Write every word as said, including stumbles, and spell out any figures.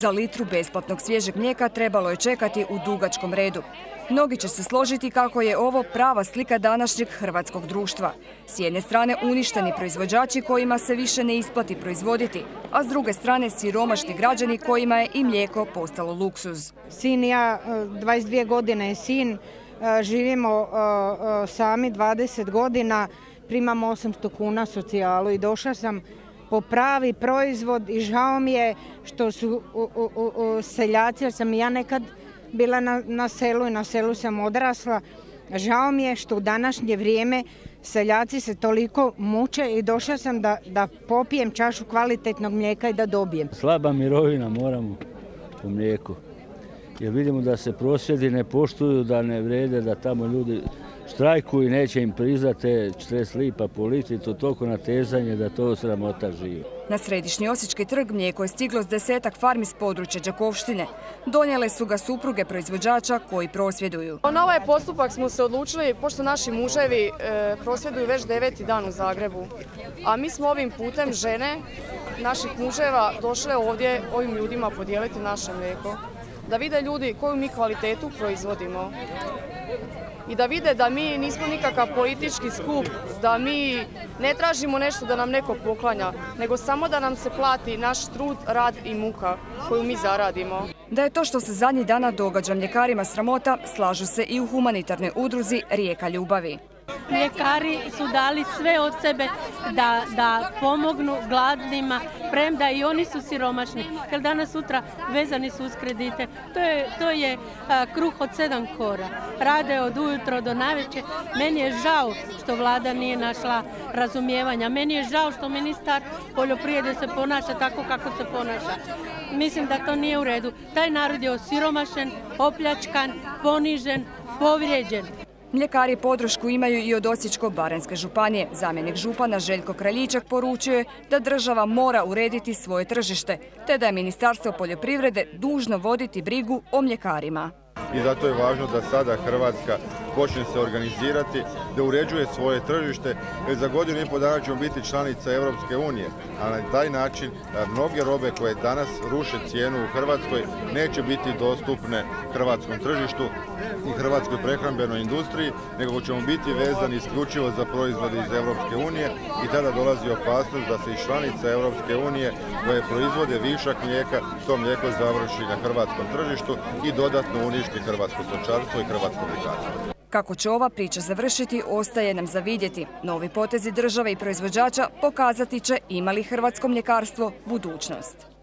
Za litru besplatnog svježeg mlijeka trebalo je čekati u dugačkom redu. Mnogi će se složiti kako je ovo prava slika današnjeg hrvatskog društva. S jedne strane uništeni proizvođači kojima se više ne isplati proizvoditi, a s druge strane siromašni građani kojima je i mlijeko postalo luksuz. Sin i ja, dvadeset dvije godine je sin, živimo sami dvadeset godina, primamo osamsto kuna socijalu i došla sam po pravi proizvod i žao mi je što su u, u, u, seljaci, jer sam i ja nekad bila na, na selu i na selu sam odrasla. Žao mi je što u današnje vrijeme seljaci se toliko muče i došla sam da, da popijem čašu kvalitetnog mlijeka i da dobijem. Slaba mirovina moramo po mlijeku, jer vidimo da se prosvjedi ne poštuju, da ne vrede, da tamo ljudi štrajkuju i neće im priznati četrdeset lipa po litri, to toliko natezanje da to sramota živi. Na središnji Osječki trg mlijeko je stiglo s desetak farmi s područja Đakovštine. Donijele su ga supruge proizvođača koji prosvjeduju. Na ovaj postupak smo se odlučili, pošto naši muževi e, prosvjeduju već deveti dan u Zagrebu. A mi smo ovim putem žene naših muževa došle ovdje ovim ljudima podijeliti naše mlijeko. Da vide ljudi koju mi kvalitetu proizvodimo. I da vide da mi nismo nikakav politički skup, da mi ne tražimo nešto da nam neko poklanja, nego samo da nam se plati naš trud, rad i muka koju mi zaradimo. Da je to što se zadnjih dana događa mljekarima sramota, slažu se i u humanitarnoj udruzi Rijeka ljubavi. Mljekari su dali sve od sebe da, da pomognu gladnima, premda i oni su siromašni, jer danas sutra vezani su uz kredite. To je, to je a, kruh od sedam kora. Rade od ujutro do navečer. Meni je žao što vlada nije našla razumijevanja. Meni je žao što ministar poljoprivrede se ponaša tako kako se ponaša. Mislim da to nije u redu. Taj narod je osiromašen, opljačkan, ponižen, povrijeđen. Mljekari podršku imaju i od Osječko-baranjske županije. Zamjenik župana Željko Kraljičak poručuje da država mora urediti svoje tržište, te da je Ministarstvo poljoprivrede dužno voditi brigu o mljekarima. I zato je važno da sada Hrvatska počne se organizirati, da uređuje svoje tržište, jer za godinu i pol dana ćemo biti članica Europske unije, a na taj način mnoge robe koje danas ruše cijenu u Hrvatskoj neće biti dostupne hrvatskom tržištu i hrvatskoj prehrambenoj industriji, nego ćemo biti vezani isključivo za proizvode iz Europske unije i tada dolazi opasnost da se i članica Europske unije koje proizvode višak mlijeka, to mlijeko završi na hrvatskom tržištu i dodatno uništi hrvatsko stočarstvo i hrvatsko mljekarstvo. Kako će ova priča završiti, ostaje nam za vidjeti. Novi potezi države i proizvođača pokazati će ima li hrvatsko mljekarstvo budućnost.